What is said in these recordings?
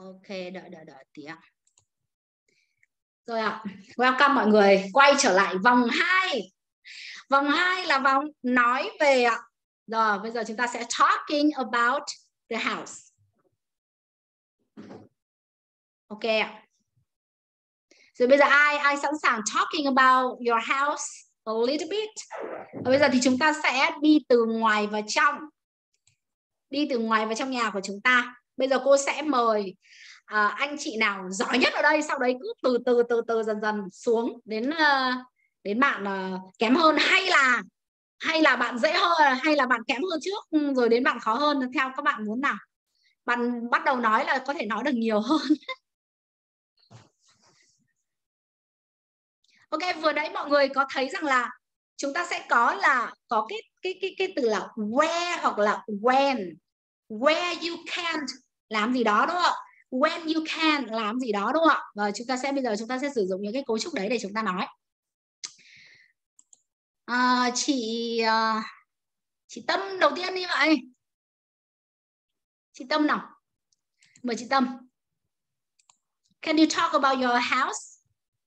Ok, đợi tí ạ. Rồi ạ. Welcome mọi người. Quay trở lại vòng 2. Vòng 2 là vòng nói về ạ. Rồi, bây giờ chúng ta sẽ talking about the house. Ok ạ. Rồi bây giờ ai sẵn sàng talking about your house a little bit. Và bây giờ thì chúng ta sẽ đi từ ngoài vào trong. Đi từ ngoài vào trong nhà của chúng ta. Bây giờ cô sẽ mời anh chị nào giỏi nhất ở đây, sau đấy cứ từ dần dần xuống đến bạn kém hơn, hay là bạn dễ hơn, hay là bạn kém hơn trước rồi đến bạn khó hơn, theo các bạn muốn nào. Bạn bắt đầu nói là có thể nói được nhiều hơn. Ok, vừa nãy mọi người có thấy rằng là chúng ta sẽ có cái từ là where hoặc là when. Where you can't làm gì đó đúng không ạ? When you can làm gì đó đúng không ạ? Và bây giờ chúng ta sẽ sử dụng những cái cấu trúc đấy để chúng ta nói. Chị Tâm đầu tiên đi vậy. Chị Tâm nào. Mời chị Tâm. Can you talk about your house?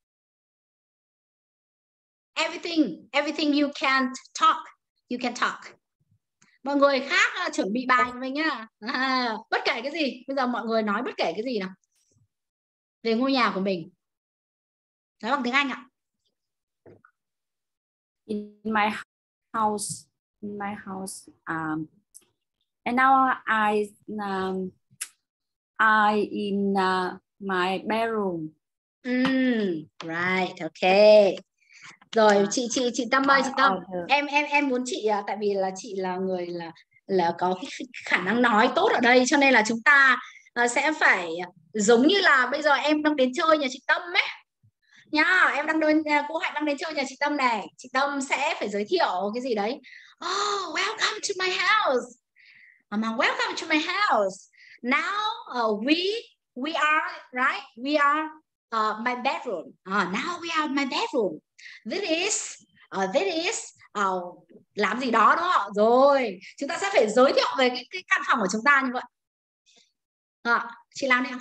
Everything you can talk. You can talk. Mọi người khác chuẩn bị bài cho mình nhá. Bất kể cái gì. Bây giờ mọi người nói bất kể cái gì nào. Về ngôi nhà của mình. Nói bằng tiếng Anh ạ. In my house, and now I in my bedroom. Right, okay. Rồi chị Tâm ơi, chị Tâm, em muốn chị tại vì là chị là người là có cái khả năng nói tốt ở đây, cho nên là chúng ta sẽ phải giống như là bây giờ em đang đến chơi nhà chị Tâm ấy nhá, cô Hạnh đang đến chơi nhà chị Tâm này, chị Tâm sẽ phải giới thiệu cái gì đấy. Oh, welcome to my house. Welcome to my house. Now we are right. We are my bedroom. Now we are my bedroom. This is làm gì đó đúng không? Rồi chúng ta sẽ phải giới thiệu về cái căn phòng của chúng ta như vậy. Chị làm đi.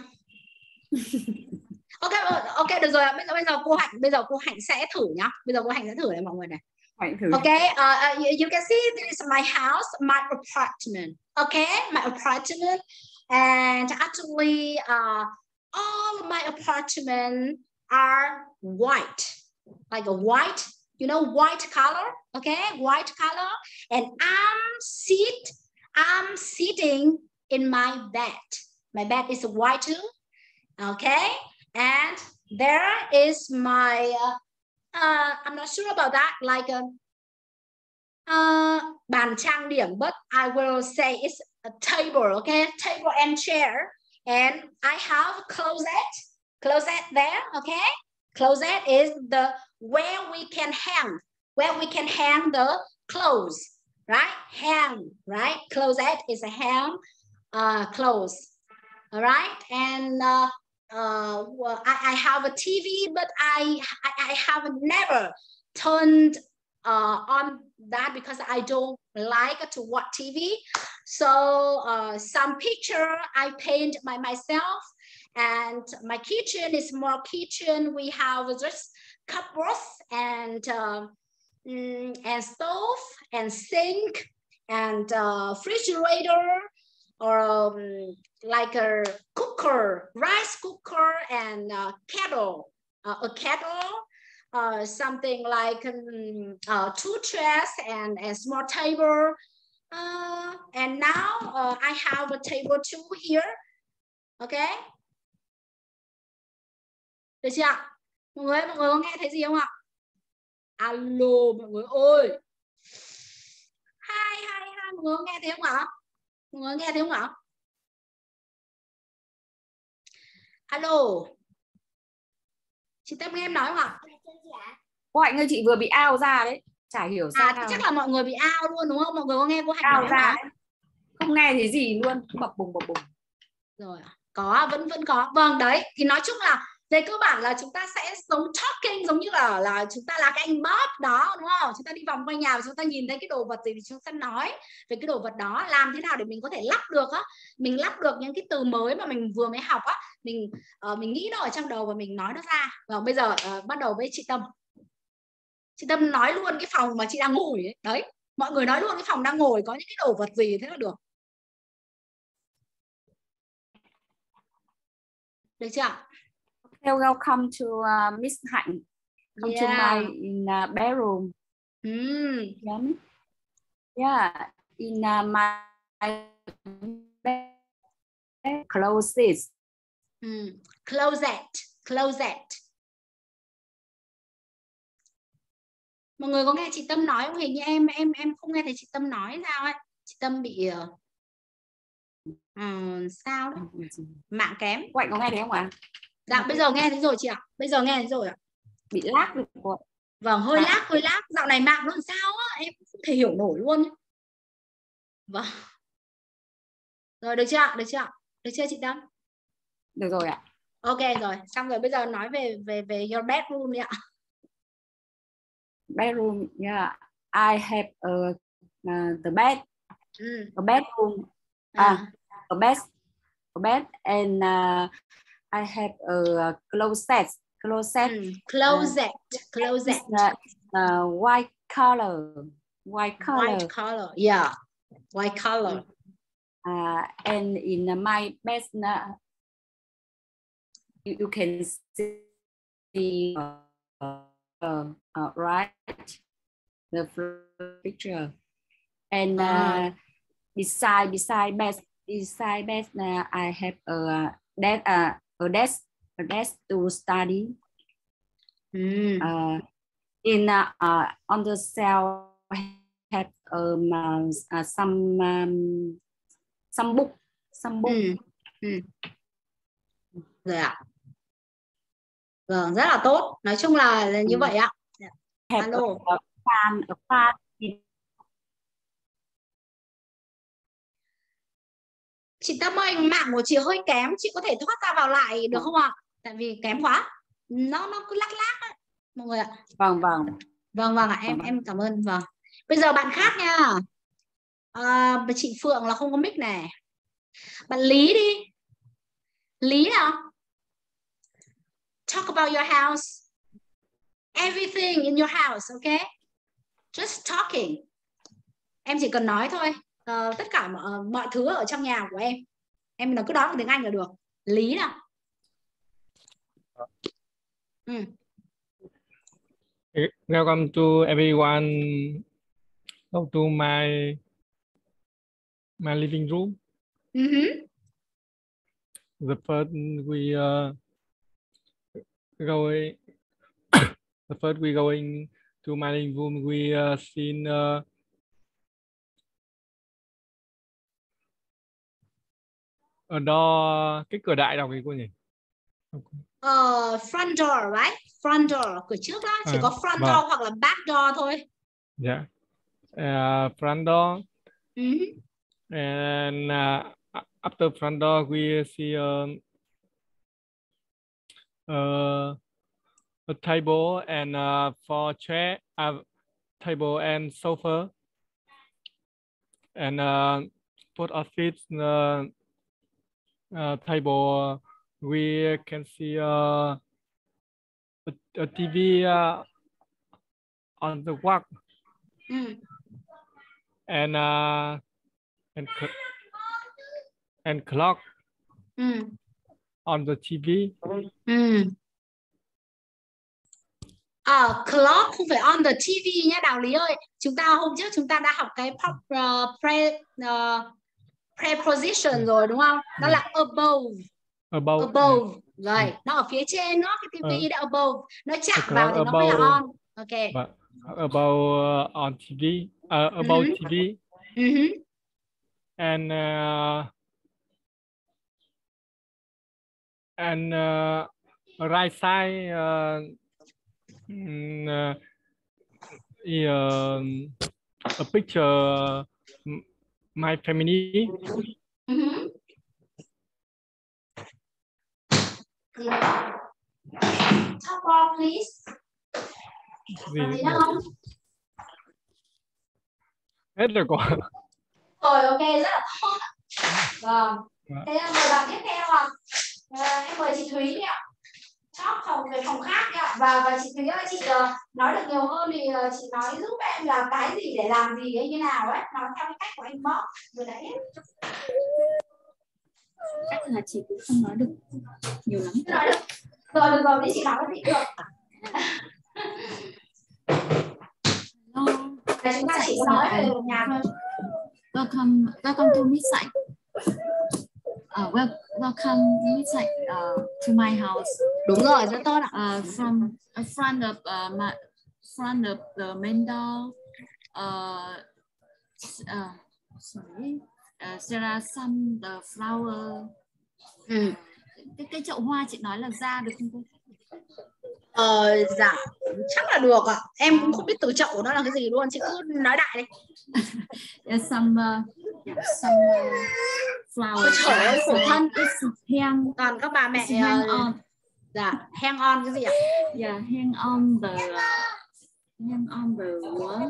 Ok được rồi. Bây giờ cô Hạnh sẽ thử nhá. Bây giờ cô Hạnh sẽ thử này mọi người này. Okay, you can see this is my house, my apartment. Okay, my apartment, and actually all my apartment are white, like a white, you know, white color. Okay, white color, and I'm sitting in my bed. My bed is white too. Okay, and there is my I'm not sure about that, like bàn trang điểm, but I will say it's a table. Okay, table and chair, and I have closet there. Okay, closet is where we can hang the clothes, right? Hang, right? Closet is a hang clothes. All right, and well, I have a TV, but I have never turned on that because I don't like to watch TV. So some picture I paint by myself, and my kitchen is more kitchen. We have just cupboards and stove and sink and refrigerator, or like a cooker, rice cooker, and kettle, a kettle, something like 2 chairs and a small table. And now I have a table too here. Okay. Được chưa ạ? Mọi người có nghe thấy gì không ạ? Alo mọi người ơi. Hi, mọi người có nghe thấy không ạ? Mọi người nghe thấy không ạ? Alo. Chị Tâm nghe em nói không ạ? Cô Hạnh ơi, chị vừa bị out ra đấy. Chả hiểu sao. Chắc là mọi người bị out luôn đúng không? Mọi người có nghe cô Hạnh nói ra không? Không nghe thấy gì luôn, bập bùng. Rồi, có, vẫn có. Vâng, đấy, thì nói chung là về cơ bản là chúng ta sẽ giống talking, giống như là chúng ta là cái anh Bob đó đúng không? Chúng ta đi vòng quanh nhà và chúng ta nhìn thấy cái đồ vật gì thì chúng ta nói về cái đồ vật đó, làm thế nào để mình có thể lắp được á, mình lắp được những cái từ mới mà mình vừa mới học á, mình nghĩ nó ở trong đầu và mình nói nó ra. Rồi bây giờ bắt đầu với chị Tâm. Chị Tâm nói luôn cái phòng mà chị đang ngồi ấy. Đấy, mọi người nói luôn cái phòng đang ngồi có những cái đồ vật gì thế là được. Được chưa? Okay, welcome to Miss Hạnh. Come to my bedroom. Yeah, in my closet. Closet. Mọi người có nghe chị Tâm nói không? Hình như em không nghe thấy chị Tâm nói sao ấy. Chị Tâm bị sao đó? Mạng kém. Quạnh có nghe thấy không ạ? Dạ bây giờ nghe thấy rồi chị ạ. Bây giờ nghe thấy rồi ạ. Bị lag được rồi. Vâng, hơi lag. Dạo này mạng nó làm sao á, em không thể hiểu nổi luôn. Vâng. Rồi được chưa ạ? Được chưa chị Tâm? Được rồi ạ. Ok rồi, xong rồi bây giờ nói về your bedroom đi ạ. Bedroom, yeah. I have the bed. A bedroom. A bed and I have a closet. Closet. White color. Yeah. White color. And in my bed, you can see right the picture. And beside bed, I have a desk to study. On the shelf have some book. Rồi ạ. Vâng, rất là tốt. Nói chung là như vậy ạ. Alo. A fan. Chị Tâm ơi, mạng của chị hơi kém, chị có thể thoát ra vào lại được không ạ? Tại vì kém quá, nó cứ lắc ấy, mọi người ạ. Vâng ạ, em cảm ơn. Vâng. Bây giờ bạn khác nha. Chị Phượng là không có mic này. Bạn Lý đi. Lý nào? Talk about your house. Everything in your house, okay? Just talking. Em chỉ cần nói thôi. Tất cả mọi thứ ở trong nhà của em nó cứ nói bằng tiếng Anh là được. Lý nào? Welcome to everyone. Go to my living room. The first we going to my living room. We seen ở đó cái cửa đại đọc gì cô nhỉ? Front door, right? Front door, cửa trước đó, chỉ có front door hoặc là back door thôi. Yeah. Front door. And after front door we see a table and 4 chair, table and sofa, and post office table. We can see a TV on the wall, and clock on the TV. Clock không phải on the TV nhé Đào Lý ơi. Hôm trước chúng ta đã học cái preposition rồi đúng không? Đó là above. Rồi, nó ở phía trên nó, cái TV đó above, nó chạm vào thì nó mới là on. Ok. Above on TV, above TV. And right side a picture my family. Top bar, please. Hết rồi cô. Rồi, ok, rất là tốt. Vâng. Thế là mời bạn tiếp theo ạ. Em mời chị Thúy đi ạ. Chóp phòng về phòng khác đi ạ. Và chị Thúy ơi, chị nói được nhiều hơn thì chị nói giúp em là cái gì để làm gì ấy, như nào ấy, nói theo cái cách của anh Bob vừa nãy ấy. Chắc là chị cũng không nói được nhiều lắm. Nói được. Rồi, được rồi, đi chị nói với chị được. Để chúng ta chỉ nói về nhà thôi. Welcome to Miss Site. Welcome Miss Site to my house. Đúng rồi, rất tốt ạ. From front of the main door. Sorry. There are some the flower. Cái chậu hoa chị nói là ra được không cô? Dạ chắc là được ạ. Em cũng không biết từ chậu nó là cái gì luôn, chị cứ nói đại đi. Some flower. Trời ơi, khổ thân. Hang. Còn các bà mẹ hang on. Dạ, hang on cái gì ạ? Yeah, hang on the wall.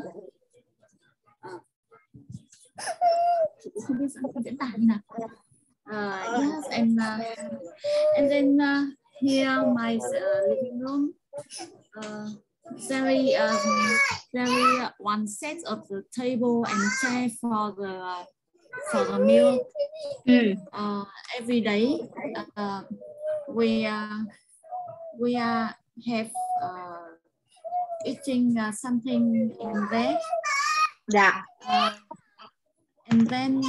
Chị cũng không biết sao diễn tả như nào. Yes, and then here my living room. Very one set of the table and chair for the meal. Every day we have eating something in there. Dạ. And then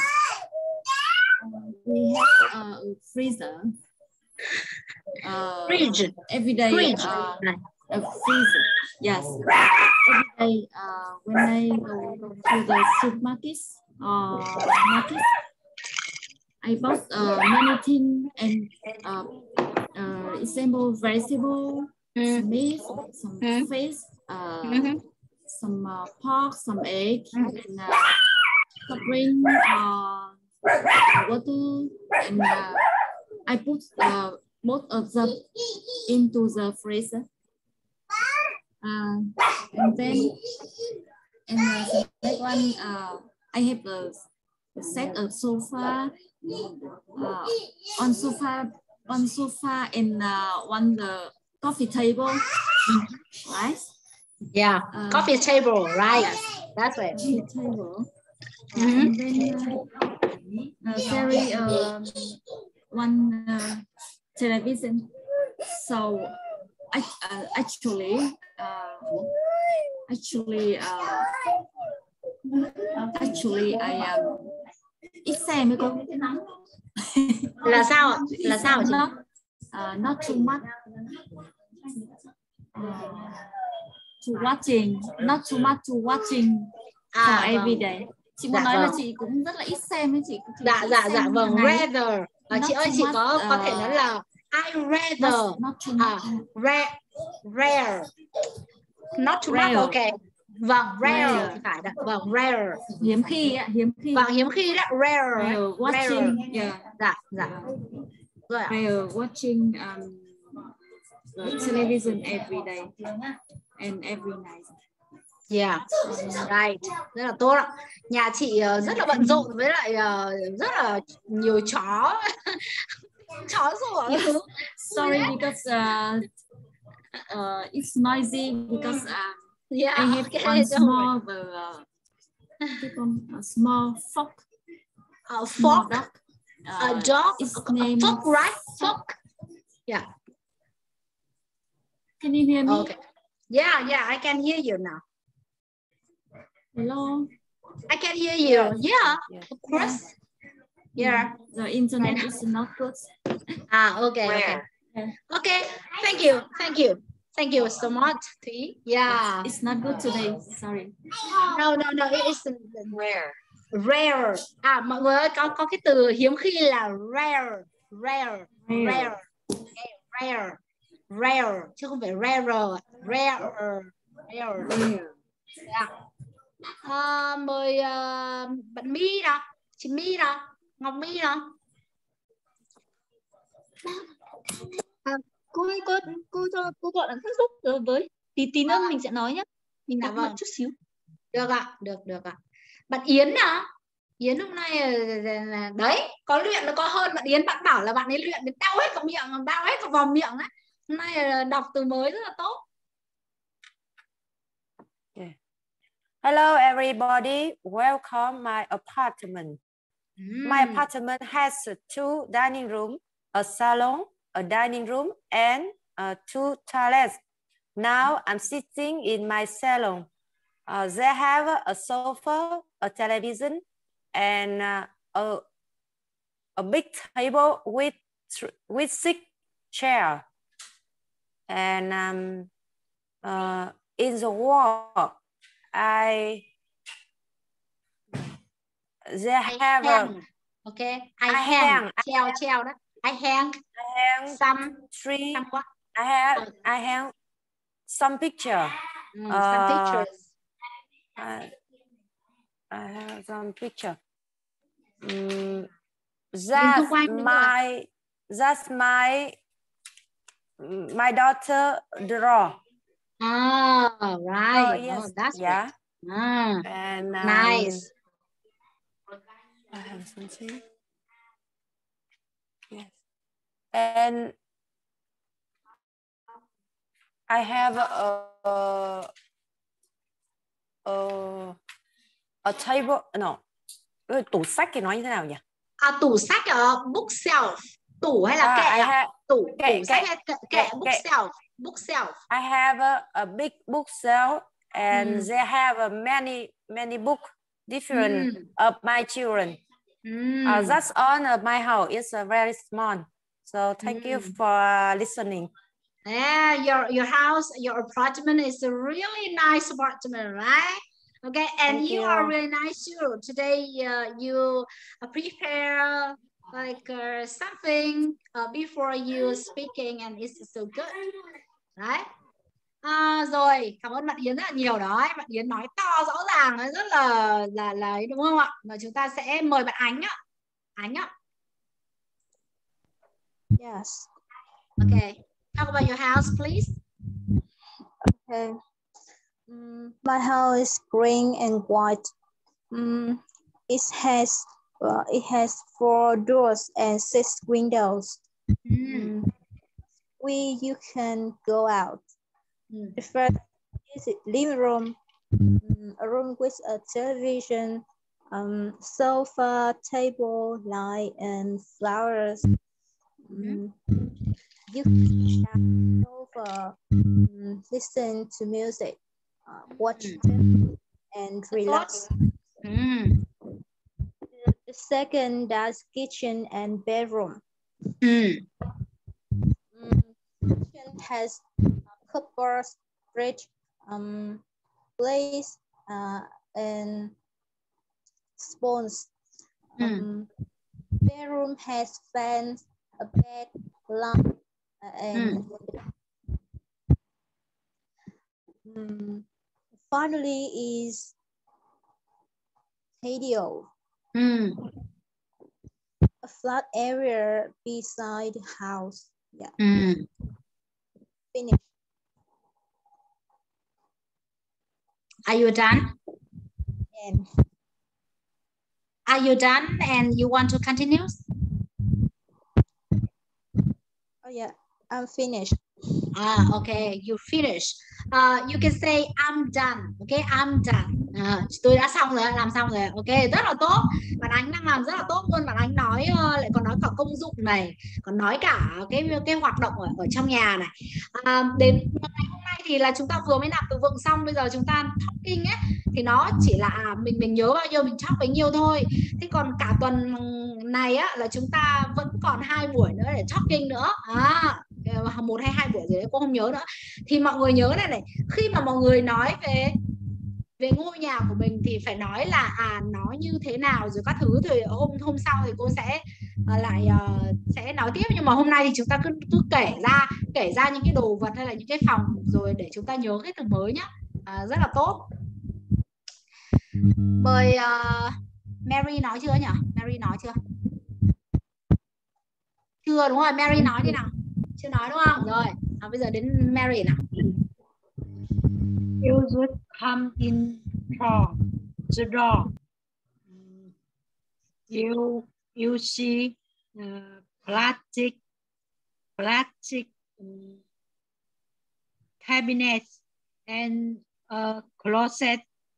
we have a freezer. Fridge. Every day. Fridge. A freezer. Yes. Every day when I go to the supermarket market, I bought many things and example vegetable, some meat, some fish, some pork, some egg, and some drink, water, and I put both of them into the freezer. And then the next one, I have a set of sofa, on sofa and one the coffee table, right? Yeah, coffee table, right? Yes. That's right. Coffee table. And then very one television. So actually I am ít xem với cô. Là sao ạ? Là sao chị? Not too much. To watching, not too much to watching for every day. Chị muốn nói là chị cũng rất là ít xem ấy chị. Dạ vâng, rather. Chị ơi, chị có thể nói là I rather rare. Not too much, okay. Vâng, rare thì phải đấy. Vâng, rare. Hiếm khi ạ, hiếm khi. Vâng, hiếm khi đó, rare. Watching. Yeah. Dạ. Rồi ạ. Rare watching the television every day and every night. Yeah, right. Rất là tốt ạ. Nhà chị rất là bận rộn với lại rất là nhiều chó. Chó sủa. Sorry because it's noisy because I have one small small fox. Fox. Dog. A dog. Its name Fox, right? Fox. Yeah. Can you hear me? Okay. Yeah, I can hear you now. Hello. I can hear you. Yeah, of course. Yeah. The internet is not good. Okay. Okay. Thank you so much, Thúy. Yeah. It's not good today. Sorry. No. It is rare. Rare. Mọi người ơi, có cái từ hiếm khi là rare, chứ không phải rare. Yeah. Mời bạn My nào, chị My nào, Ngọc My nào. Cô cho cô gọi là Facebook với tí nữa mình sẽ nói nhé. Mình đọc một chút xíu. Được ạ. Bạn Yến nào. Yến hôm nay đấy có luyện nó có hơn bạn Yến, bạn bảo là bạn ấy luyện đến đau hết cả miệng, đau hết cả vòng miệng ấy. Hôm nay đọc từ mới rất là tốt. Yeah. Hello everybody, welcome my apartment. My apartment has 2 dining room, a salon, a dining room, and 2 toilets. Now I'm sitting in my salon. They have a sofa, a television, and a big table with 6 chairs. And in the wall, they have okay. I hang treo đó. I hang some 3. what? I have some picture. Some pictures. I have some picture. That's my daughter draw. Oh, right. Yes. Oh, that's yeah. Great. And nice. I have something. Yes. And I have a table. No. Tủ sách thì nói như thế nào nhỉ? Tủ sách ở bookshelf. Tủ hay là kệ? Tủ sách hay kệ? Bookshelf. I have a big bookshelf and they have many books different of my children. That's all of my house. It's very small. So thank you for listening. Yeah, your house, your apartment is a really nice apartment, right? Okay, and you are really nice too. Today you prepare like something before you speaking, and it's so good, right? Rồi, cảm ơn bạn Yến rất là nhiều đó. Bạn Yến nói to rõ ràng, rất là đúng không ạ? Và chúng ta sẽ mời bạn Ánh ạ. Ánh ạ. Yes. Okay. Talk about your house, please. Okay. My house is green and white. It has 4 doors and 6 windows. You can go out. The first is the living room, a room with a television, sofa, table, light, and flowers. You can shout over, listen to music, watch TV, and relax. The second, that's kitchen and bedroom. Kitchen has cupboards, fridge, place, and spoons. Bedroom has fans, a bed, lamp, and finally is patio. A flat area beside the house. Yeah. Finish. Are you done? And are you done and you want to continue? Oh yeah, I'm finished. Okay, you finish. You can say I'm done. Okay, I'm done. Tôi đã xong rồi, làm xong rồi. Ok, rất là tốt. Bạn Ánh đang làm rất là tốt luôn. Bạn Ánh nói lại còn nói cả công dụng này, còn nói cả cái hoạt động ở trong nhà này. Đến ngày hôm nay thì là chúng ta vừa mới làm từ vựng xong, bây giờ chúng ta talking ấy thì nó chỉ là mình nhớ bao nhiêu mình talk bấy nhiêu thôi. Thế còn cả tuần này á là chúng ta vẫn còn 2 buổi nữa để talking nữa. 1 hay 2 buổi gì đấy cô không nhớ nữa. Thì mọi người nhớ này, khi mà mọi người nói về ngôi nhà của mình thì phải nói là nó như thế nào rồi các thứ, thì hôm sau thì cô sẽ lại sẽ nói tiếp, nhưng mà hôm nay thì chúng ta cứ kể ra những cái đồ vật hay là những cái phòng rồi để chúng ta nhớ cái từ mới nhá. Rất là tốt. Mời Mary nói chưa nhỉ? Mary nói chưa? Chưa đúng rồi, Mary nói đi nào. Chưa nói đúng không? Rồi, bây giờ đến Mary nào. You would come in from the door. You see plastic cabinets and a closet.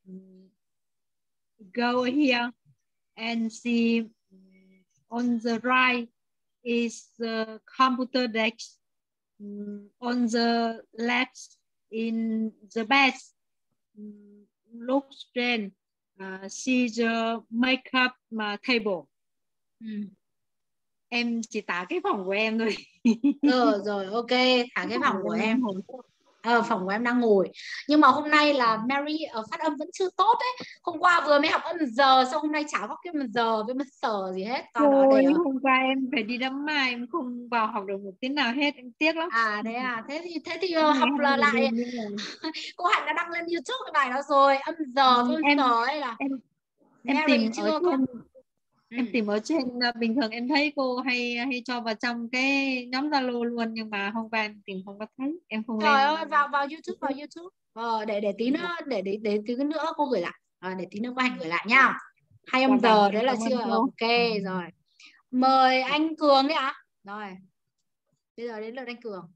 Go here and see on the right is the computer desk. On the left in the bed. Look strange. See the makeup table. Em chỉ tả cái phòng của em thôi. Rồi ok, thả cái phòng của em. Phòng của em đang ngồi. Nhưng mà hôm nay là Mary phát âm vẫn chưa tốt đấy. Hôm qua vừa mới học âm giờ, xong hôm nay chả có cái giờ với sờ gì hết. Hôm qua em phải đi đám mai, em không vào học được một tiếng nào hết, em tiếc lắm. Đấy à, thế thì học lại. Cô Hạnh đã đăng lên YouTube cái bài đó rồi, âm giờ với sờ ấy là em tìm ở trên. Em tìm ở trên, bình thường em thấy cô hay cho vào trong cái nhóm Zalo luôn, nhưng mà hôm qua em tìm không có thấy, em không lên. Trời ơi, vào YouTube. Để tí nữa để tí nữa cô gửi lại. Để tí nữa cô Hạnh gửi lại nha. Hay âm giờ đấy là chưa? Ok rồi. Mời anh Cường đấy ạ. Rồi. Bây giờ đến lượt anh Cường.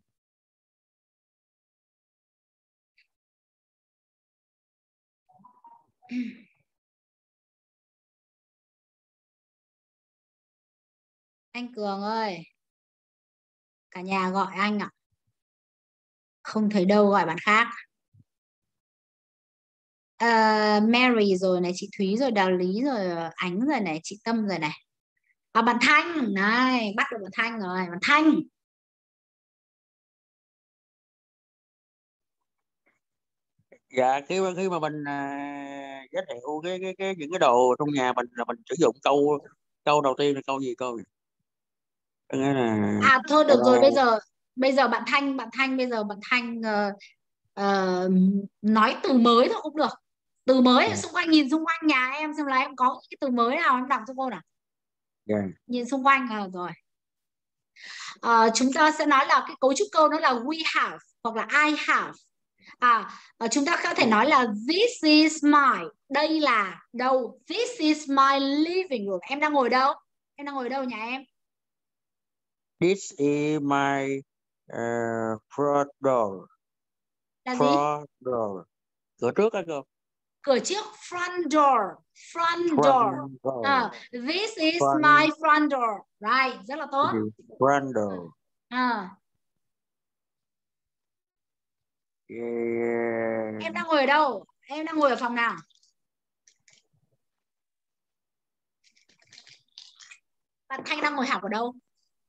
Anh Cường ơi, cả nhà gọi anh ạ. Không thấy đâu, gọi bạn khác. Mary rồi này, chị Thúy rồi, Đào Lý rồi, Ánh rồi này, chị Tâm rồi này. Bạn Thanh này, bắt được bạn Thanh rồi. Bạn Thanh. Dạ, khi mà mình giới thiệu những cái đồ trong nhà mình là mình sử dụng câu đầu tiên là câu gì cô? Thôi được rồi, bây giờ bạn Thanh bây giờ bạn Thanh nói từ mới thôi cũng được. Từ mới xung quanh, nhìn xung quanh nhà em xem là em có những cái từ mới nào em đọc cho cô nào. Nhìn xung quanh rồi. Chúng ta sẽ nói là cái cấu trúc câu nó là we have hoặc là I have. Chúng ta có thể nói là this is my. Đây là đâu? This is my living room. Em đang ngồi đâu? Em đang ngồi đâu nhà em? This is my front door. Là gì? Front door. Cửa trước á cô. Cửa trước, front door. Front door. This is my front door. Right, rất là tốt. Front door. Em đang ngồi ở đâu? Em đang ngồi ở phòng nào? Bạn Thanh đang ngồi học ở đâu?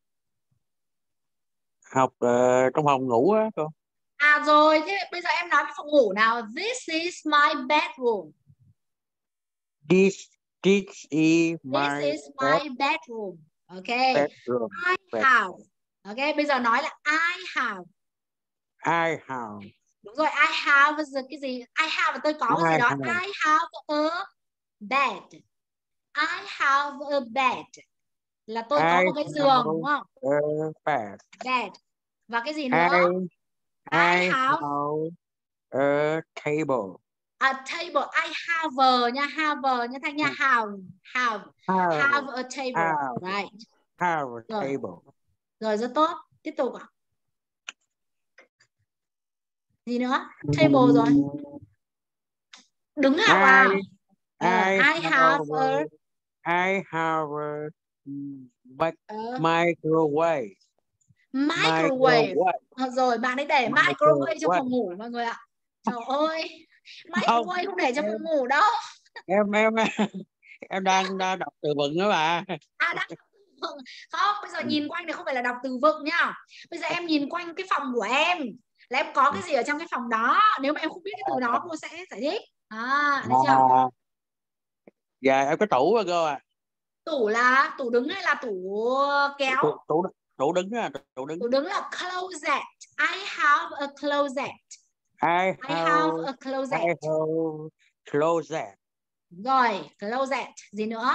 Học trong phòng ngủ á cô. Rồi, thế bây giờ em nói về phòng ngủ nào. This is my bedroom. This is my bedroom. Okay. Bedroom. I have. Okay, bây giờ nói là I have. I have. Đúng rồi, I have là cái gì? I have là tôi có cái gì đó. I have a bed. I have a bed. Là tôi có một cái giường, đúng không? Bed. Và cái gì nữa? I have a table. A table. I have nha, have nha Thanh nha. Have a table. Right. Have a table. Rồi, rất tốt. Tiếp tục ạ. Gì nữa? Table rồi. Đứng học à? I have a microwave. Microwave. Rồi, bạn ấy để microwave trong phòng ngủ mọi người ạ. Trời ơi, microwave không để trong phòng ngủ đâu. Em đang đọc từ vựng đó bà. Đang đọc từ vựng. Không, bây giờ nhìn quanh thì không phải là đọc từ vựng nhá. Bây giờ em nhìn quanh cái phòng của em là em có cái gì ở trong cái phòng đó. Nếu mà em không biết cái từ đó cô sẽ giải thích. Thấy chưa? Dạ, em có tủ rồi cô à. Tủ là tủ đứng hay là tủ kéo? Tủ đứng á, tủ đứng. Tủ đứng là closet. I have a closet. I have a closet. I have closet. Rồi, closet. Gì nữa?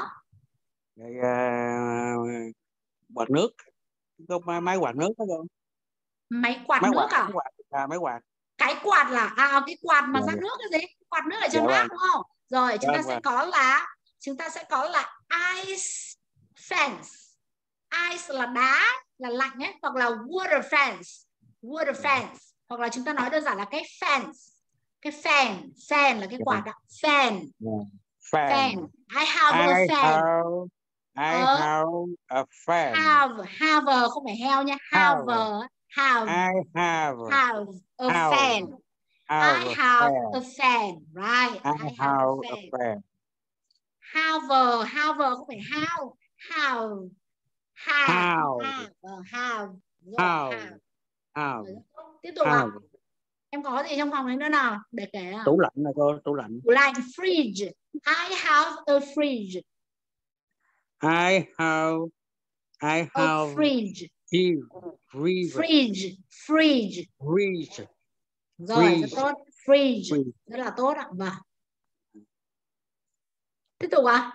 Quạt nước. Có máy quạt nước đó không? Máy quạt nước à? Máy quạt. Cái quạt là cái quạt mà rác nước cái gì? Quạt nước ở trên bát đúng không? Rồi, chúng ta sẽ có là chúng ta sẽ có là ice fence. Ice là đá, là lạnh ấy, hoặc là water fence, hoặc là chúng ta nói đơn giản là cái fence, cái fan là cái quạt đó, fan. I have a fan. I have a fan. Have không phải heo nha, have. I have a fan. I have a fan, right? I have a fan. Have không phải how. Tiếp tục ạ. Em có gì trong phòng đấy nữa nào để kể à? Tủ lạnh này cô, tủ lạnh. Fridge. I have a fridge. I have a fridge. Fridge. Rồi, rất tốt. Fridge. Rất là tốt ạ. Vâng. Tiếp tục ạ.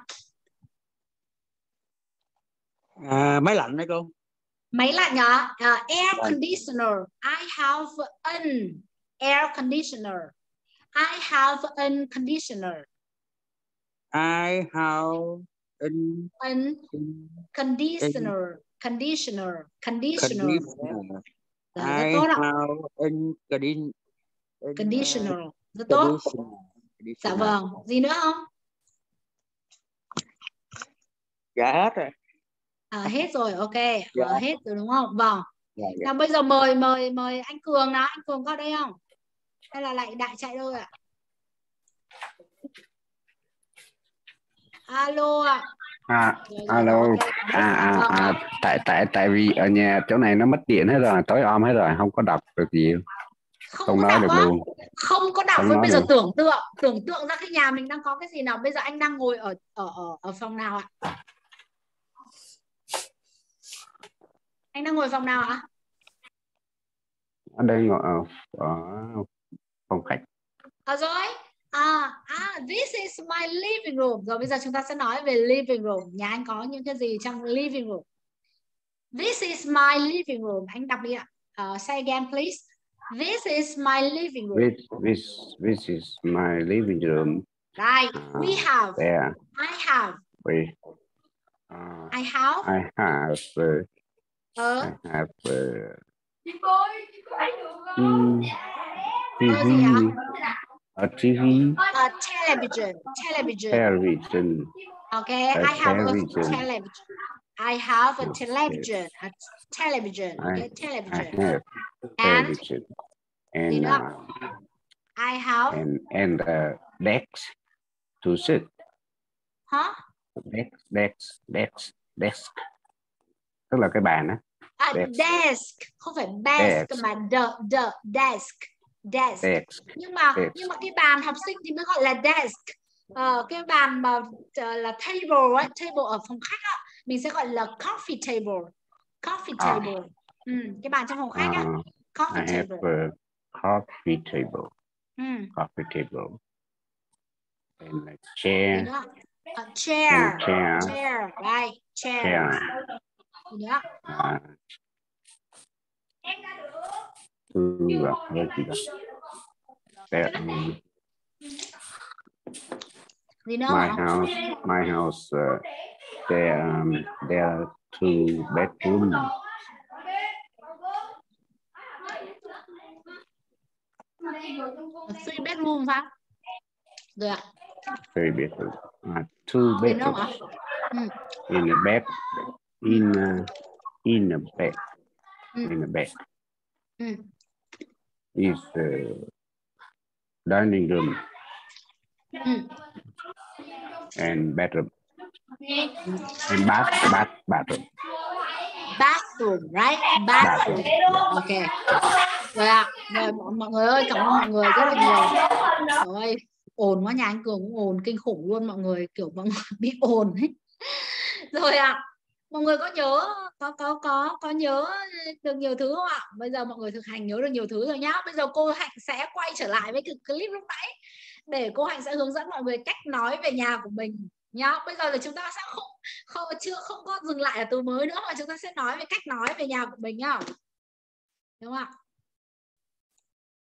Máy lạnh đấy cô. Máy lạnh hả? Air conditioner. I have an air conditioner. I have an conditioner. I have an conditioner. Conditioner. I have conditioner. Rất tốt. Dạ vâng. Gì nữa không? Dạ hết rồi. Hết rồi, ok. Hết rồi đúng không? Vâng. Dạ. Nào bây giờ mời anh Cường nào. Anh Cường có đây không? Hay là lại đại chạy thôi ạ? Alo ạ. Alo. Tại vì ở nhà chỗ này nó mất điện hết rồi, tối om hết rồi, không có đọc được gì. Không nói được luôn. Không có đọc với bây giờ tưởng tượng ra cái nhà mình đang có cái gì nào. Bây giờ anh đang ngồi ở phòng nào ạ? Anh đang ngồi phòng nào ạ? Ở đây ngồi ở phòng khách. Rồi. This is my living room. Rồi bây giờ chúng ta sẽ nói về living room. Nhà anh có những cái gì trong living room? This is my living room. Anh đọc đi ạ. Say again please. This is my living room. This is my living room. Right. We have. There. I have. I have a TV. A television. Okay. I have a television. I have a television. A television. Okay. Television. I have television. And I have and desk to sit. Huh? Desk. Tức là cái bàn á. Desk, không phải desk mà desk. Nhưng mà cái bàn học sinh thì mới gọi là desk. Cái bàn mà là table ấy, table ở phòng khách á, mình sẽ gọi là coffee table. Cái bàn trong phòng khách á, coffee table. Coffee table. Coffee table. And a chair. A chair, right? Chair. Yeah. My house. There are 2 bedrooms. 3 bedroom phải? Được ạ. 3 bedrooms. 2 bedrooms. In a bed. In a bed. Is the dining room and bedroom and bathroom. Bathroom, right? Bathroom. Ok. Rồi ạ. Mọi người ơi, cảm ơn mọi người rất là nhiều. Rồi, ồn quá, nhà anh Cường cũng ồn kinh khủng luôn mọi người, kiểu mọi người bị ồn ấy. Rồi ạ. Mọi người có nhớ có nhớ được nhiều thứ không ạ? Bây giờ mọi người thực hành nhớ được nhiều thứ rồi nhá. Bây giờ cô Hạnh sẽ quay trở lại với cái clip lúc nãy để cô Hạnh sẽ hướng dẫn mọi người cách nói về nhà của mình nhá. Bây giờ thì chúng ta sẽ không có dừng lại ở từ mới nữa, mà chúng ta sẽ nói về cách nói về nhà của mình nhá. Đúng không ạ?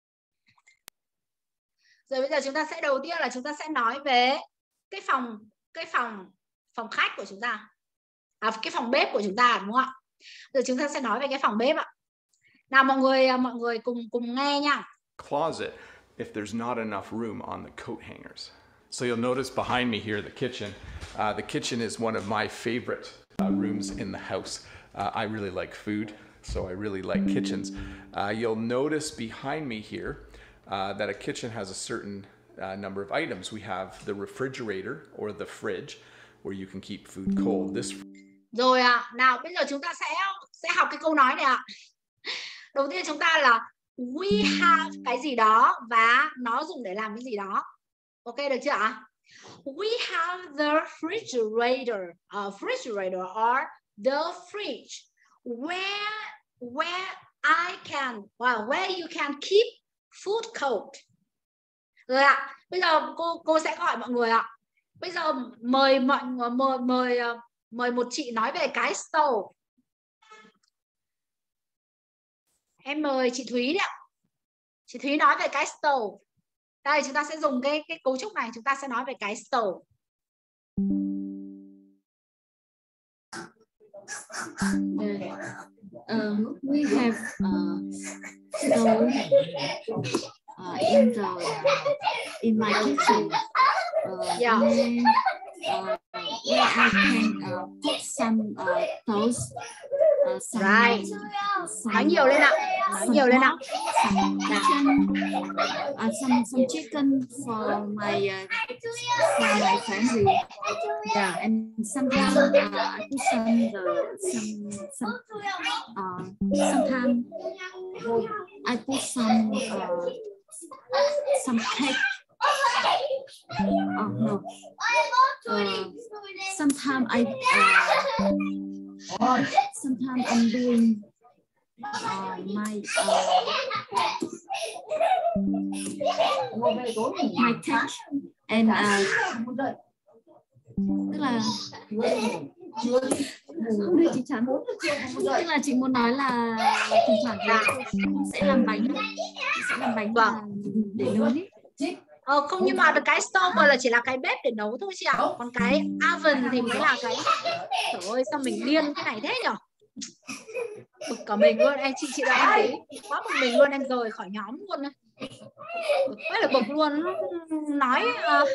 Rồi bây giờ chúng ta sẽ đầu tiên là chúng ta sẽ nói về cái cái phòng khách của chúng ta, cái phòng bếp của chúng ta, đúng không ạ? Rồi chúng ta sẽ nói về cái phòng bếp ạ. Nào mọi người cùng nghe nha. Closet if there's not enough room on the coat hangers. So you'll notice behind me here the kitchen. The kitchen is one of my favorite rooms in the house. I really like food, so I really like kitchens. You'll notice behind me here that a kitchen has a certain number of items. We have the refrigerator or the fridge where you can keep food cold. This Rồi ạ, nào bây giờ chúng ta sẽ học cái câu nói này ạ. Đầu tiên chúng ta là we have cái gì đó và nó dùng để làm cái gì đó. Ok được chưa ạ? We have the refrigerator, or the fridge where where you can keep food cold. Rồi ạ, bây giờ cô sẽ gọi mọi người ạ. Bây giờ mời một chị nói về cái stove. Em mời chị Thúy đấy ạ. Chị Thúy nói về cái stove. Đây chúng ta sẽ dùng cái cấu trúc này, chúng ta sẽ nói về cái stove. We have stove in my kitchen. Yeah. Where I can put some toast. Right. Nói nhiều lên ạ. Nói nhiều lên ạ. Some chicken for my family. Yeah, and sometimes I put sometimes I put some cake. Oh no. Sometimes I'm doing my touch and tức là không được chị chắn, tức là chị muốn nói là thỉnh thoảng sẽ làm bánh để nấu ấy. Không, nhưng mà cái stove là chỉ là cái bếp để nấu thôi chị ạ. Còn cái oven thì mới là cái. Trời ơi sao mình điên cái này thế nhở? Bực cả mình luôn. Em chị là em thấy quá bực mình luôn, em rời khỏi nhóm luôn. Bực quá là bực luôn. Nói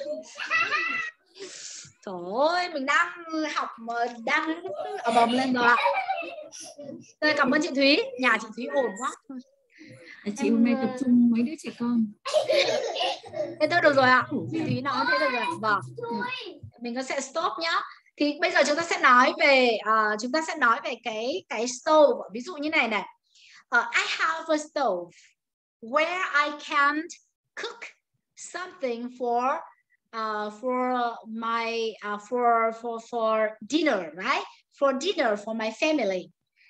trời ơi mình đang học mà đang bầm lên rồi ạ. Tôi cảm ơn chị Thúy. Nhà chị Thúy ổn quá. Chị hôm nay tập trung mấy đứa trẻ con. Thế thôi được rồi ạ. Chị Thúy nói thế được rồi. Vâng. Mình có sẽ stop nhá. Thì bây giờ chúng ta sẽ nói về cái stove. Ví dụ như này này. I have a stove where I can cook something for dinner, right? For dinner for my family.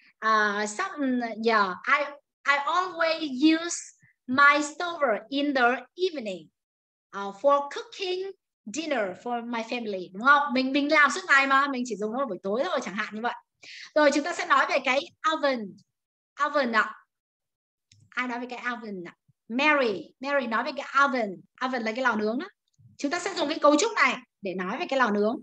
I always use my stove in the evening for cooking dinner for my family, đúng không? Mình làm suốt ngày mà mình chỉ dùng nó buổi tối thôi chẳng hạn như vậy. Rồi chúng ta sẽ nói về cái oven ạ. Ai nói về cái oven ạ? Mary nói về cái oven là cái lò nướng đó. Chúng ta sẽ dùng cái cấu trúc này để nói về cái lò nướng.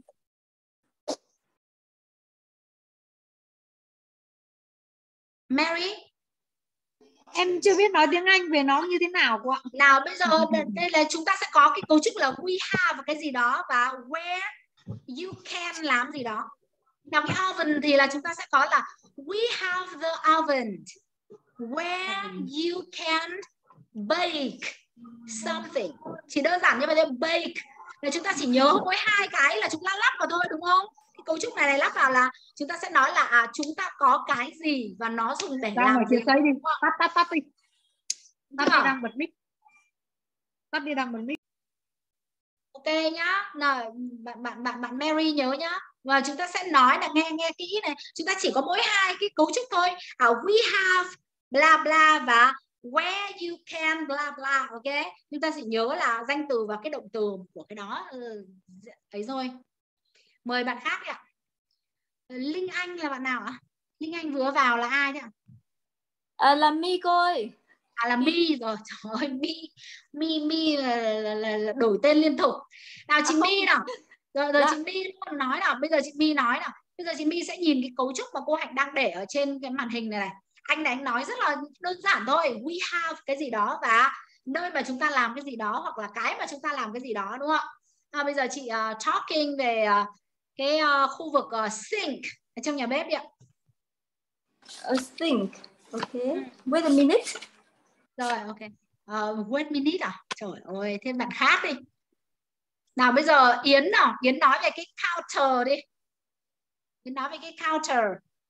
Mary, em chưa biết nói tiếng Anh về nó như thế nào cô ạ. Nào bây giờ đây là chúng ta sẽ có cái cấu trúc là we have cái gì đó và where you can làm gì đó. Nào cái oven thì là chúng ta sẽ có là we have the oven where you can bake something. Chỉ đơn giản như vậy thôi, bake là chúng ta chỉ nhớ mỗi hai cái là chúng ta lắp vào thôi, đúng không? Cái cấu trúc này lắp vào là chúng ta sẽ nói là chúng ta có cái gì và nó dùng để làm gì. Tắt đi. Tắt đi đang bật mic. Tắt đi đang bật mic. Ok nhá. Nào, bạn Mary nhớ nhá. Và chúng ta sẽ nói là nghe kỹ này. Chúng ta chỉ có mỗi hai cái cấu trúc thôi. We have bla bla và where you can bla bla. Ok. Chúng ta chỉ nhớ là danh từ và cái động từ của cái đó ấy rồi. Mời bạn khác đi ạ. Linh Anh là bạn nào ạ? Linh Anh vừa vào là ai đấy ạ? Là My cô ơi. Là My rồi. Trời ơi, My là đổi tên liên tục. Nào chị My nào. Rồi chị My nói nào, bây giờ chị My nói nào. Bây giờ chị My sẽ nhìn cái cấu trúc mà cô Hạnh đang để ở trên cái màn hình này. Anh này anh nói rất là đơn giản thôi. We have cái gì đó và nơi mà chúng ta làm cái gì đó, hoặc là cái mà chúng ta làm cái gì đó, đúng không? Bây giờ chị talking về cái khu vực sink ở trong nhà bếp đi ạ. A sink. Okay. Wait a minute. Rồi, ok. Wait a minute à? Trời ơi, thêm bạn khác đi. Nào bây giờ Yến nào, Yến nói về cái counter đi. Yến nói về cái counter.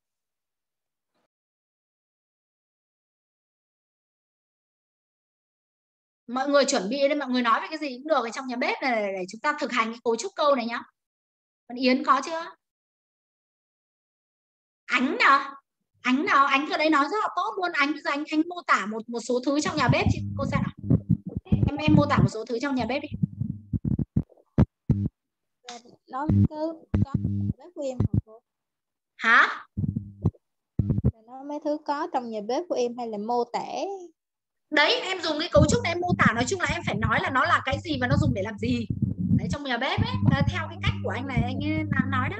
Mọi người chuẩn bị đi, mọi người nói về cái gì cũng được ở trong nhà bếp này để chúng ta thực hành cái cấu trúc câu này nhá. Còn Yến có chưa? Ánh nào? Ánh ở đây nói rất là tốt luôn. Ánh bây giờ anh mô tả một số thứ trong nhà bếp chị cô xem nào. Em mô tả một số thứ trong nhà bếp đi. Nó cứ có bếp của em hả cô? Hả? Nó mấy thứ có trong nhà bếp của em hay là mô tả? Đấy, em dùng cái cấu trúc này em mô tả, nói chung là em phải nói là nó là cái gì và nó dùng để làm gì. Đấy, trong nhà bếp ấy, theo cái cách của anh này anh ấy nói đó.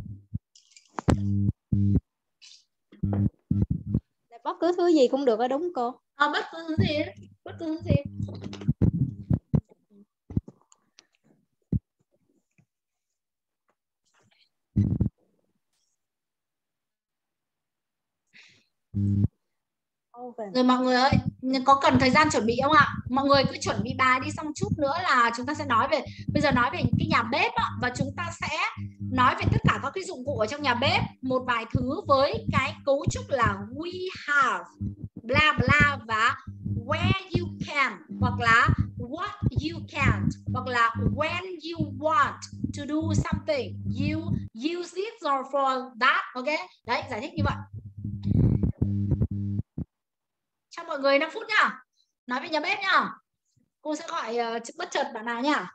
Bất cứ thứ gì cũng được đó, đúng cô? Bất cứ thứ gì, bất cứ thứ gì. Rồi mọi người ơi, có cần thời gian chuẩn bị không ạ? Mọi người cứ chuẩn bị bài đi, xong chút nữa là chúng ta sẽ nói về, bây giờ nói về những cái nhà bếp ạ, và chúng ta sẽ nói về tất cả các cái dụng cụ ở trong nhà bếp, một vài thứ với cái cấu trúc là we have, bla bla, và where you can, hoặc là what you can't, hoặc là when you want to do something, you use this or for that, ok? Đấy, giải thích như vậy. Cho mọi người 5 phút nhá. Nói về nhà bếp nhá. Cô sẽ gọi bất chợt bạn nào nhá.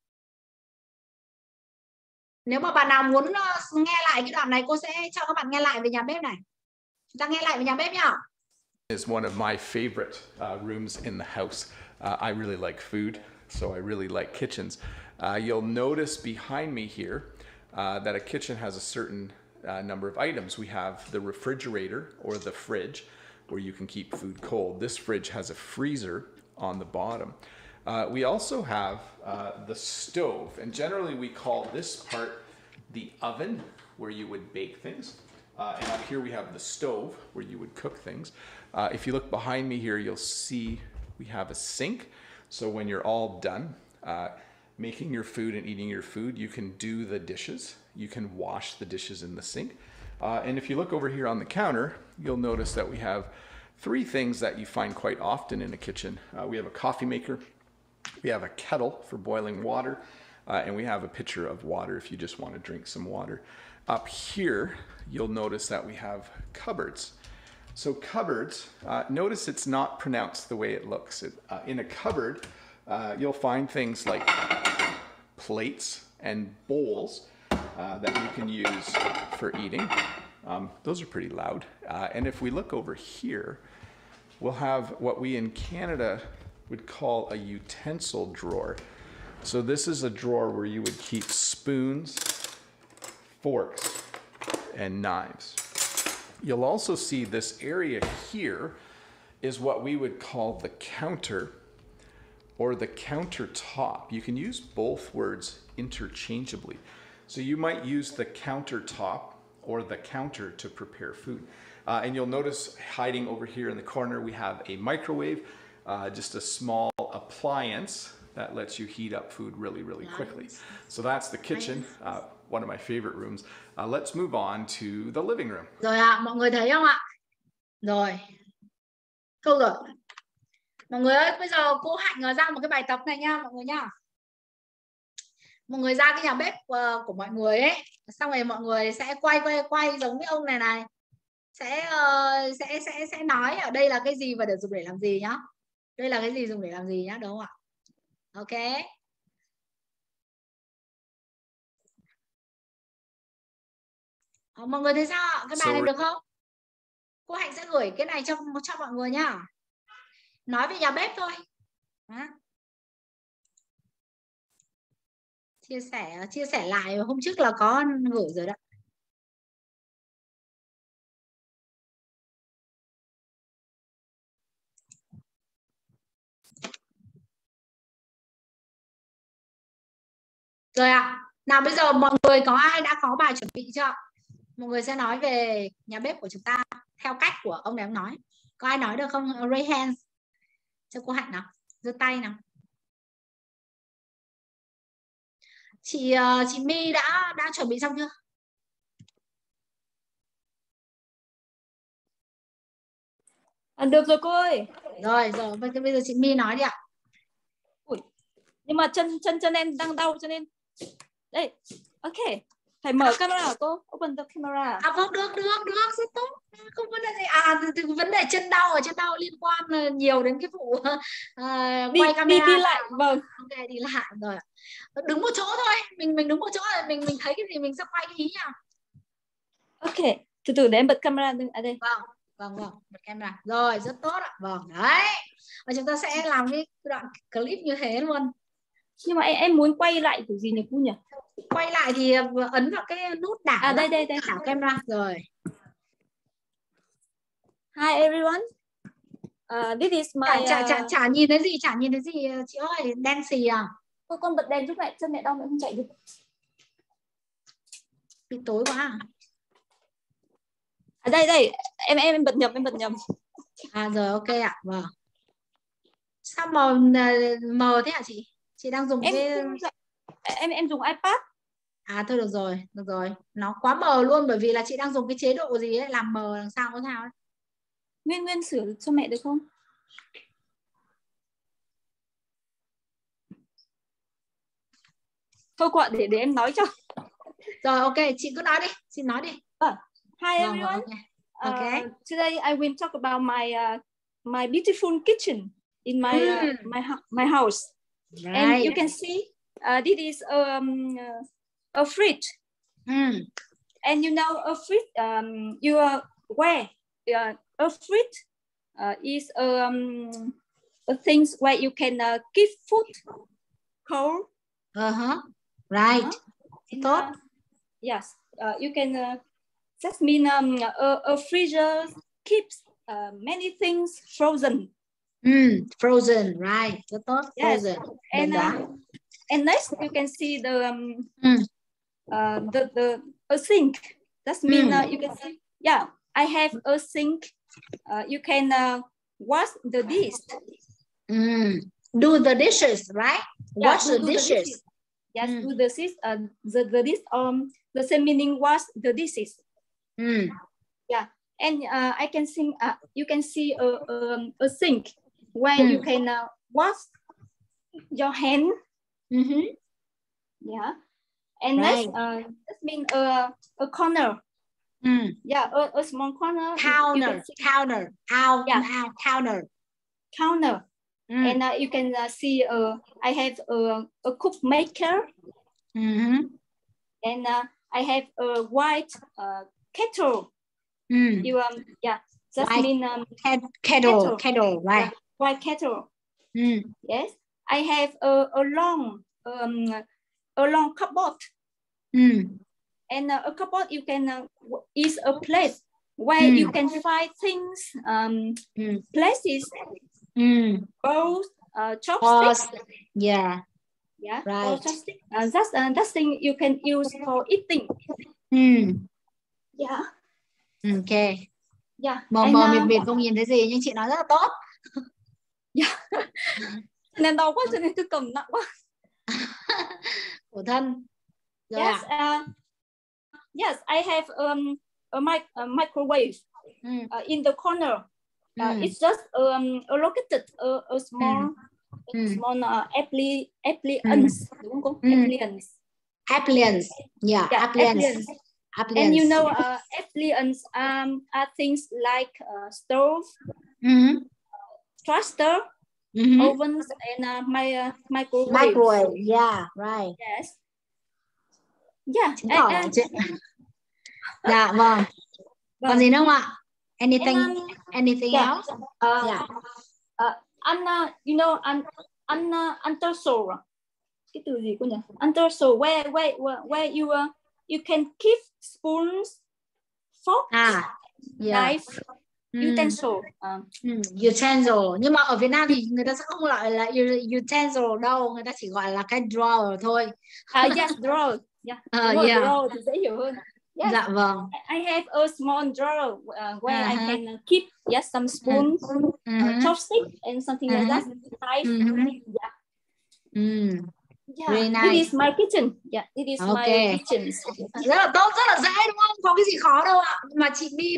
Nếu mà bạn nào muốn nghe lại cái đoạn này, cô sẽ cho các bạn nghe lại về nhà bếp này. Chúng ta nghe lại về nhà bếp nhá. Is one of my favorite rooms in the house. I really like food, so I really like kitchens. You'll notice behind me here that a kitchen has a certain number of items. We have the refrigerator or the fridge, where you can keep food cold. This fridge has a freezer on the bottom. We also have the stove, and generally we call this part the oven, where you would bake things. And up here we have the stove, where you would cook things. If you look behind me here, you'll see we have a sink. So when you're all done making your food and eating your food, you can do the dishes. You can wash the dishes in the sink. And if you look over here on the counter, you'll notice that we have 3 things that you find quite often in a kitchen. We have a coffee maker, we have a kettle for boiling water, and we have a pitcher of water if you just want to drink some water. Up here, you'll notice that we have cupboards. So cupboards, notice it's not pronounced the way it looks. In a cupboard, you'll find things like plates and bowls that you can use for eating. Those are pretty loud. And if we look over here, we'll have what we in Canada would call a utensil drawer. So this is a drawer where you would keep spoons, forks, and knives. You'll also see this area here is what we would call the counter or the countertop. You can use both words interchangeably. So you might use the countertop or the counter to prepare food. And you'll notice hiding over here in the corner, we have a microwave, just a small appliance that lets you heat up food really, really quickly. So that's the kitchen, one of my favorite rooms. Let's move on to the living room. Rồi ạ, mọi người thấy không ạ? Rồi. Câu rồi. Mọi người ơi, bây giờ cô Hạnh ra một cái bài tập này nha mọi người nha. Mọi người ra cái nhà bếp của mọi người ấy, xong rồi mọi người sẽ quay giống như ông này này. Sẽ nói ở đây là cái gì và để dùng để làm gì nhá. Đây là cái gì dùng để làm gì nhá, đúng không ạ? Ok. Mọi người thấy sao ạ? Cái bài này được không? Cô Hạnh sẽ gửi cái này cho mọi người nhá. Nói về nhà bếp thôi. Đó. chia sẻ lại hôm trước là có gửi rồi đó. Rồi à? Nào bây giờ mọi người có ai đã có bài chuẩn bị chưa? Mọi người sẽ nói về nhà bếp của chúng ta theo cách của ông này ông nói. Có ai nói được không? Raise hands cho cô Hạnh nào. Giơ tay nào. Chị My đã chuẩn bị xong chưa? Được rồi cô ơi. Rồi, bây giờ chị My nói đi ạ. Ui, nhưng mà chân em đang đau cho nên đây. Ok, phải mở camera hả cô? Open the camera. Vâng, được, rất tốt. Không vấn đề gì. Vấn đề chân đau liên quan nhiều đến cái vụ quay camera. Đi lại, vâng. Ok, đi lại rồi. Đứng một chỗ thôi, mình đứng một chỗ là mình thấy cái gì mình sẽ quay cái ý nào. Ok, từ để em bật camera ở đây. Vâng, bật camera. Rồi, rất tốt ạ. Vâng, đấy. Và chúng ta sẽ làm cái đoạn clip như thế luôn. Nhưng mà em muốn quay lại kiểu gì nhỉ cô nhỉ? Quay lại thì ấn vào cái nút đảo. Đây. Đảo camera rồi. Hi everyone. This is my. Chả nhìn thấy gì chị ơi, đen xì à? Con bật đèn lúc này chân mẹ đau mẹ không chạy được. Bị tối quá. Đây em bật nhầm. Rồi ok ạ. Vâng. Sao mờ thế hả chị? Chị đang dùng em dùng iPad. Thôi được rồi. Nó quá mờ luôn bởi vì là chị đang dùng cái chế độ gì ấy làm mờ làm sao ấy. Nguyên sửa cho mẹ được không? Thôi quả để em nói cho. Rồi ok, chị cứ nói đi, chị nói đi. Hi everyone. Okay. Today I will talk about my beautiful kitchen in my house. Right. And you can see this is a fridge. And you know a fridge you are where a fridge is a things where you can keep food cold. Right. Tốt. Yes. You can that mean a freezer keeps many things frozen. Frozen, right. Rất tốt. Yes. Frozen. And next you can see a sink. That means you can see. Yeah, I have a sink. You can wash the dish. Do the dishes, right? Yeah, wash the dishes. Yes, do the dishes. The dish. The same meaning wash the dishes. Yeah, and I can see. You can see a sink where you can wash your hand. Yeah, and right. That means a corner. Yeah, a small corner. Counter. Counter. And you can see I have a cook maker. And I have a white kettle. You just white mean kettle, right? Yeah, white kettle. Yes, I have a long cupboard. And a cupboard you can is a place where you can find things, places, bowls, chopsticks. Yeah, right. Chopsticks. That's thing you can use for eating. Yeah. Ok. Yeah. Mờ mịt không nhìn thấy gì nhưng chị nói rất là tốt. Nên đau quá cho nên tôi cầm nặng quá. Khổ thân. Rồi yes. Yes, I have a microwave in the corner. It's just located a small appliance. Đúng không? Appliance. Yeah, appliance. And you know, appliances are things like stove, toaster, ovens, and microwave. Microwave, yeah, right. Yes. Yeah. Dạ vâng. Còn gì nữa không ạ? Anything else? You know, antosol. cái từ gì cô nhỉ? Under, so where you can keep spoons, forks, knife, utensil. Utensil. Nhưng mà ở Việt Nam thì người ta sẽ không gọi là utensil đâu, người ta chỉ gọi là cái drawer thôi. Yes, drawer. Drawer thì dễ hiểu hơn. Yes. Dạ vâng. I have a small drawer where I can keep some spoons, chopsticks and something like that. Very nice. This is my kitchen. This is my kitchen. Rất là tốt, rất là dễ đúng không? Không có cái gì khó đâu ạ. Mà chị My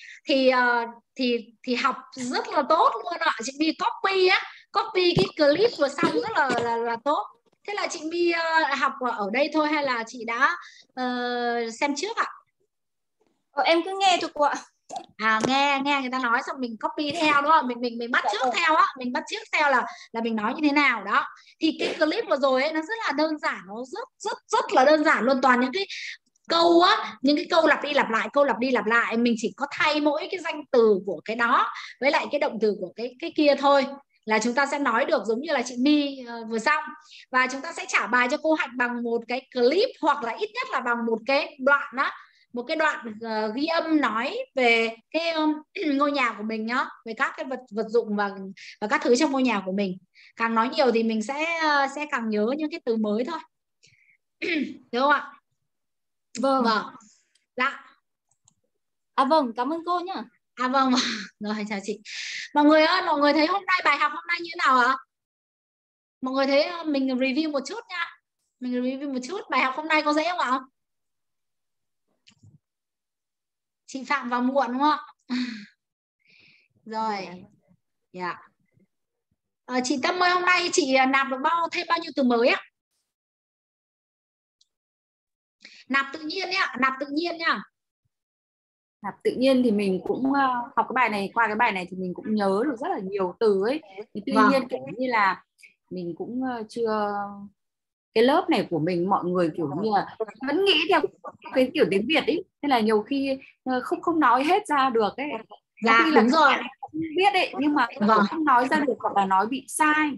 thì học rất là tốt luôn ạ. Chị My copy cái clip vừa xong rất là tốt. Thế là chị My học ở đây thôi hay là chị đã xem trước ạ? Em cứ nghe thôi cô ạ. Nghe người ta nói xong mình copy theo đúng không? Mình bắt chước theo á, mình bắt chước theo là mình nói như thế nào đó. Thì cái clip vừa rồi ấy nó rất là đơn giản, nó rất là đơn giản luôn, toàn những cái câu á, những cái câu lặp đi lặp lại, mình chỉ có thay mỗi cái danh từ của cái đó với lại cái động từ của cái kia thôi là chúng ta sẽ nói được giống như là chị My vừa xong. Và chúng ta sẽ trả bài cho cô Hạnh bằng một cái clip hoặc là ít nhất là bằng một cái đoạn đó, một cái đoạn ghi âm nói về cái ngôi nhà của mình nhá, về các cái vật dụng và các thứ trong ngôi nhà của mình. Càng nói nhiều thì mình sẽ càng nhớ những cái từ mới thôi. Đúng không ạ? Vâng. Dạ. Vâng, cảm ơn cô nhá. Vâng. Rồi, chào chị. Mọi người ơi, mọi người thấy hôm nay bài học hôm nay như thế nào ạ? Mọi người thấy mình review một chút nha. Mình review một chút. Bài học hôm nay có dễ không ạ? Chị Phạm vào muộn đúng không ạ? Rồi. Dạ. Chị Tâm ơi, hôm nay chị nạp được thêm bao nhiêu từ mới ạ? Nạp tự nhiên nhá, nạp tự nhiên nhá. Nạp tự nhiên thì mình cũng học cái bài này, qua cái bài này thì mình cũng nhớ được rất là nhiều từ ấy. Thì tuy nhiên kiểu như là mình cũng chưa, cái lớp này của mình mọi người kiểu như là vẫn nghĩ theo cái kiểu tiếng Việt ấy, nên là nhiều khi không nói hết ra được ấy. Dạ đúng rồi, không biết ấy, nhưng mà không nói ra được hoặc là nói bị sai,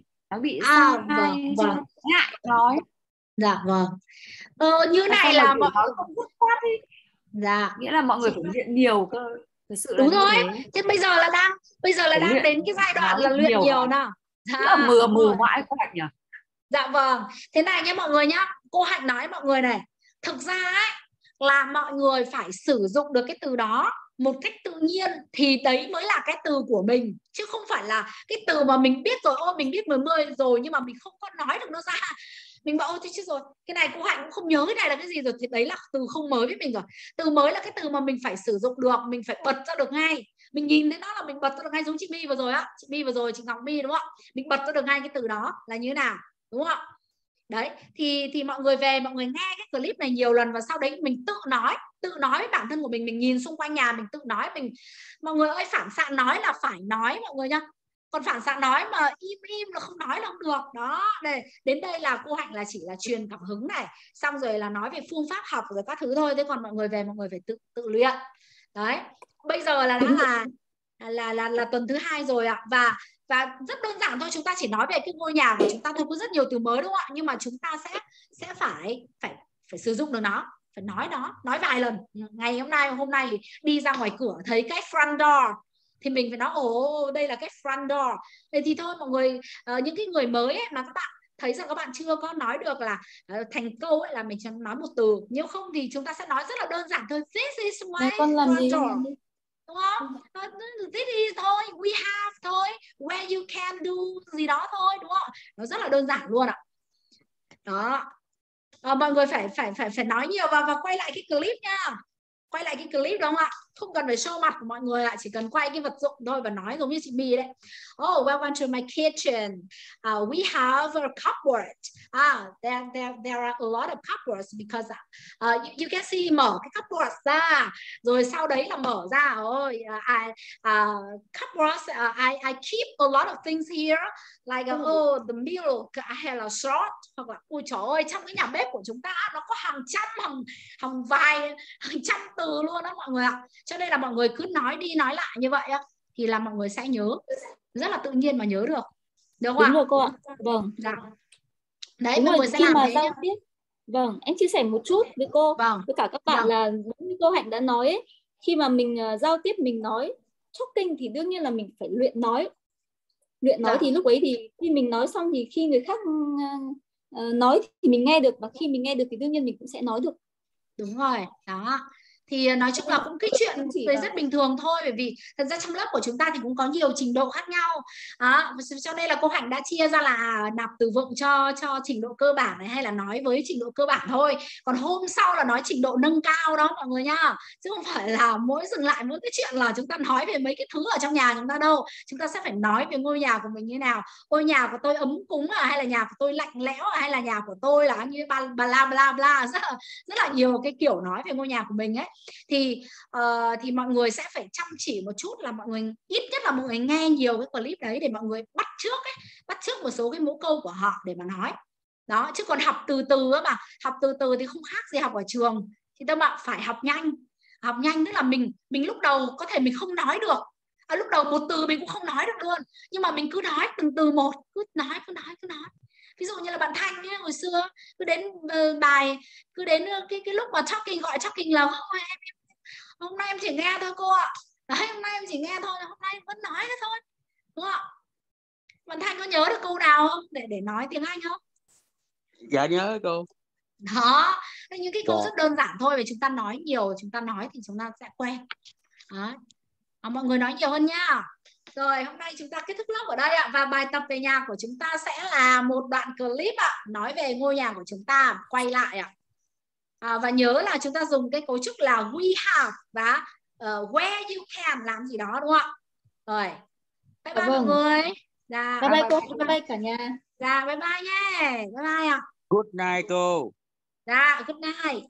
ngại nói. Dạ vâng. Như này là mọi người không dứt khoát ấy. Dạ, nghĩa là mọi người phải luyện nhiều cơ. Thực sự đúng rồi. Thế bây giờ là đang đến cái giai đoạn là luyện nhiều nào. Là mừa mãi các bạn nhỉ. Dạ vâng. Thế này nhé mọi người nhá. Cô Hạnh nói mọi người này, thực ra ấy là mọi người phải sử dụng được cái từ đó một cách tự nhiên thì đấy mới là cái từ của mình, chứ không phải là cái từ mà mình biết rồi, mình biết 10 rồi nhưng mà mình không có nói được nó ra. Mình bảo thế chứ rồi, cái này cô Hạnh cũng không nhớ cái này là cái gì rồi, thì đấy là từ không mới với mình rồi. Từ mới là cái từ mà mình phải sử dụng được, mình phải bật ra được ngay. Mình nhìn thấy nó là mình bật ra được ngay, giống chị My vừa rồi á, chị My vừa rồi, chị Ngọc My đúng không? Mình bật ra được ngay cái từ đó là như thế nào, đúng không? Đấy, thì mọi người về mọi người nghe cái clip này nhiều lần và sau đấy mình tự nói với bản thân của mình nhìn xung quanh nhà mình tự nói mình. Mọi người ơi, phản xạ nói là phải nói mọi người nhá. Còn phản xạ nói mà im là không nói là không được. Đó, đây, đến đây là cô Hạnh là chỉ là truyền cảm hứng này, xong rồi là nói về phương pháp học rồi các thứ thôi. Thế còn mọi người về mọi người phải tự luyện. Đấy, bây giờ là đã là tuần thứ 2 rồi ạ. Và rất đơn giản thôi, chúng ta chỉ nói về cái ngôi nhà của chúng ta thôi, có rất nhiều từ mới đúng không ạ? Nhưng mà chúng ta sẽ phải sử dụng được nó, phải nói nó, nói vài lần. Ngày hôm nay thì đi ra ngoài cửa thấy cái front door thì mình phải nói đây là cái front door. Thế thì thôi mọi người, những cái người mới ấy, mà các bạn thấy rằng các bạn chưa có nói được là thành câu ấy, là mình chỉ nói một từ. Nếu không thì chúng ta sẽ nói rất là đơn giản thôi. This is my front door. Đúng không? This is thôi, we have thôi, where you can do gì đó thôi, đúng không? Nó rất là đơn giản luôn ạ. Đó. Mọi người phải nói nhiều và quay lại cái clip nha. Quay lại cái clip đó không ạ? Không cần phải show mặt của mọi người ạ, chỉ cần quay cái vật dụng thôi và nói giống như chị My đấy. Welcome to my kitchen. We have a cupboard. There are a lot of cupboards because you can see, mở cái cupboard ra, rồi sau đấy là mở ra. Cupboards, I keep a lot of things here, like the milk hay là salt, hoặc là ôi trời ơi, trong cái nhà bếp của chúng ta nó có hàng trăm từ luôn đó mọi người ạ. Cho nên là mọi người cứ nói đi nói lại như vậy á, thì là mọi người sẽ nhớ rất là tự nhiên mà nhớ được. Đúng không ạ? Đúng rồi cô ạ. Vâng. Dạ. Đấy, đúng mọi rồi, người sẽ khi làm mà thế giao nhé. tiếp. Vâng, em chia sẻ một chút với cô, với cả các bạn là giống như cô Hạnh đã nói ấy, khi mà mình giao tiếp mình nói talking thì đương nhiên là mình phải luyện nói. Luyện nói thì lúc ấy thì khi mình nói xong thì khi người khác nói thì mình nghe được, và khi mình nghe được thì đương nhiên mình cũng sẽ nói được. Đúng rồi, đó. Thì nói chung là cũng cái chuyện rất bình thường thôi, bởi vì thật ra trong lớp của chúng ta thì cũng có nhiều trình độ khác nhau. Cho nên là cô Hạnh đã chia ra là nạp từ vựng cho trình độ cơ bản này, hay là nói với trình độ cơ bản thôi. Còn hôm sau là nói trình độ nâng cao đó mọi người nhá. Chứ không phải là dừng lại mỗi cái chuyện là chúng ta nói về mấy cái thứ ở trong nhà chúng ta đâu. Chúng ta sẽ phải nói về ngôi nhà của mình như thế nào. Ngôi nhà của tôi ấm cúng hay là nhà của tôi lạnh lẽo, hay là nhà của tôi là như bla bla bla, rất là nhiều cái kiểu nói về ngôi nhà của mình ấy. Thì mọi người sẽ phải chăm chỉ một chút, là mọi người ít nhất là mọi người nghe nhiều cái clip đấy để mọi người bắt chước một số cái mẫu câu của họ để mà nói đó. Chứ còn học từ từ á, mà học từ từ thì không khác gì học ở trường. Thì các bạn phải học nhanh, tức là mình lúc đầu có thể mình không nói được, lúc đầu một từ mình cũng không nói được luôn, nhưng mà mình cứ nói từng từ một, cứ nói. Ví dụ như là bạn Thanh ấy, hồi xưa cứ đến bài, cứ đến cái lúc mà gọi talking là hôm nay em chỉ nghe thôi cô ạ. Đấy, hôm nay em chỉ nghe thôi, hôm nay em vẫn nói thế thôi, đúng không ạ? Bạn Thanh có nhớ được câu nào không để nói tiếng Anh không? Dạ nhớ cô. Đó, những cái câu rất đơn giản thôi, vì chúng ta nói nhiều, chúng ta nói thì chúng ta sẽ quen. Đó. Mọi người nói nhiều hơn nhá. Rồi, hôm nay chúng ta kết thúc lớp ở đây ạ. Và bài tập về nhà của chúng ta sẽ là một đoạn clip ạ, nói về ngôi nhà của chúng ta, quay lại ạ. Và nhớ là chúng ta dùng cái cấu trúc là we have và where you can làm gì đó, đúng không ạ? Rồi, bye bye mọi người. Bye bye cô, bye bye cả nhà. Dạ, bye bye nhé. Bye bye ạ. Good night cô. Dạ, good night.